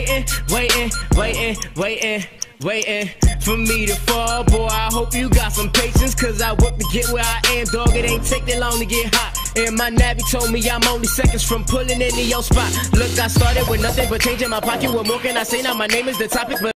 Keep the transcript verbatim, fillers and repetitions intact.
waiting, waiting, waiting, waiting, waiting for me to fall. Boy, I hope you got some patience, cause I work to get where I am, dog. It ain't take that long to get hot. And my nabby told me I'm only seconds from pulling into your spot. Look, I started with nothing but changing my pocket. What more can I say? Now my name is the topic, but